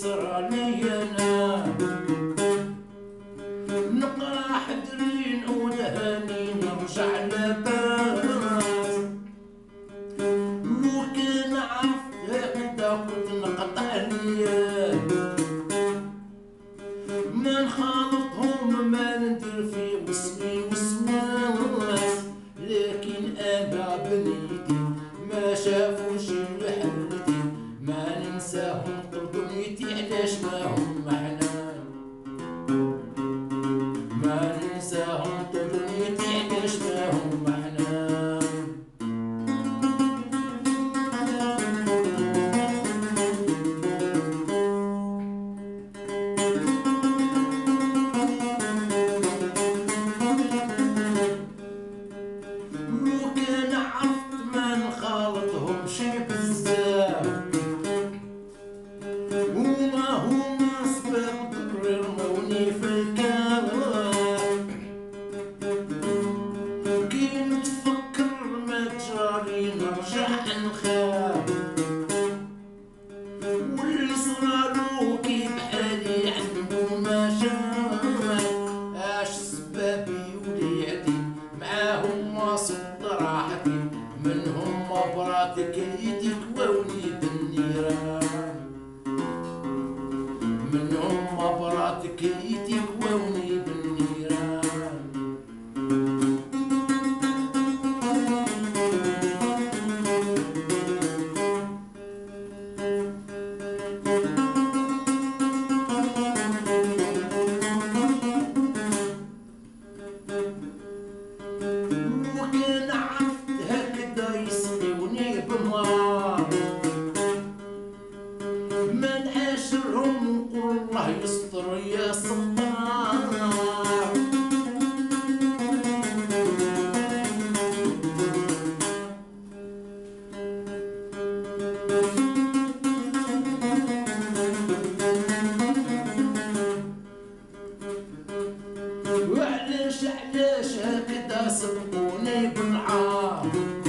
صرالي انا نقرا حدرين ودهاني نرجع لباس لو كان عرفت هكدا كنت نقطع اليد ما نخالطهم ما ندير في وسمي وسماس لكن انا بنيتي ما شافوش حلتي ما ننساهم طول دنيتي علاش ما هم حنان ما ننساهم طول دنيتي علاش ما هم حنان لو كان عرفت ما نخالطهمش بزاف هما سباب ضرر رموني في الكاف كي نتفكر ما جرالي نرجع نخاف واللي صرالو كي بحالي عنده ما شاف اش سبابي وليعتي معاهم واصل راحتي منهم مبراتك يديك ووني بالنيران منهم مبراتك يديك ووني بالنيران وكان عرفت هكدا يسقوني بمار ما نعاشرهم ونقول الله يستر يا ستار وعلاش هكدا سبقوني بالعار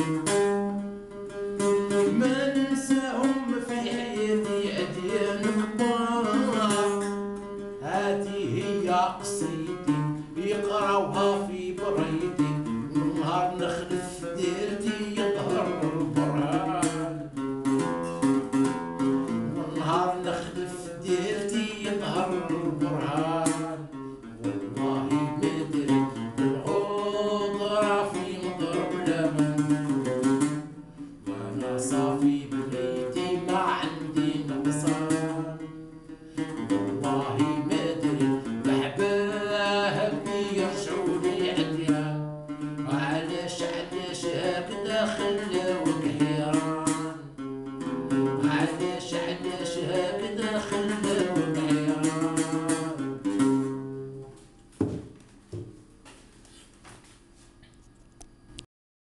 ما ننساهم في حياتي أديان كبار هذه هي قصيدي يقراوها في بريدي ونهار نخلف ديرتي يظهر البرهان ونهار نخلف ديرتي يظهر البرهان والله ما درت العود رافي مضرب لمن وانا صافي بنيتي